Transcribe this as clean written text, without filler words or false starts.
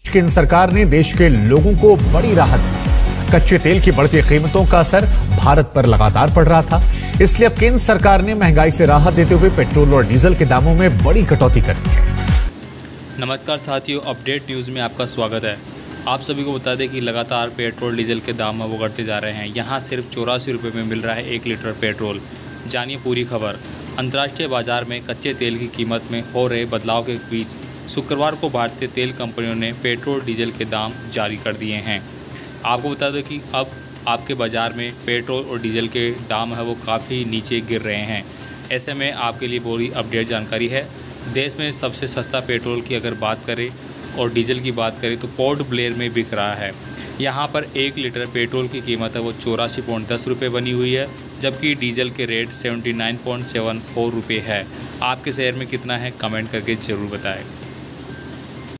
केंद्र सरकार ने देश के लोगों को बड़ी राहत दी। कच्चे तेल की बढ़ती कीमतों का असर भारत पर लगातार पड़ रहा था, इसलिए अब केंद्र सरकार ने महंगाई से राहत देते हुए पेट्रोल और डीजल के दामों में बड़ी कटौती कर दी है। नमस्कार साथियों, अपडेट न्यूज़ में आपका स्वागत है। आप सभी को बता दें कि लगातार पेट्रोल डीजल के दाम वो बढ़ते जा रहे हैं। यहाँ सिर्फ 84 रुपये में मिल रहा है 1 लीटर पेट्रोल। जानिए पूरी खबर। अंतर्राष्ट्रीय बाजार में कच्चे तेल की कीमत में हो रहे बदलाव के बीच शुक्रवार को भारतीय तेल कंपनियों ने पेट्रोल डीजल के दाम जारी कर दिए हैं। आपको बता दें कि अब आपके बाज़ार में पेट्रोल और डीजल के दाम है वो काफ़ी नीचे गिर रहे हैं। ऐसे में आपके लिए पूरी अपडेट जानकारी है। देश में सबसे सस्ता पेट्रोल की अगर बात करें और डीजल की बात करें तो पोर्ट ब्लेयर में बिक रहा है। यहाँ पर 1 लीटर पेट्रोल की कीमत है वो 84.10 रुपये बनी हुई है, जबकि डीजल के रेट 79.74 रुपये है। आपके शहर में कितना है कमेंट करके ज़रूर बताएं।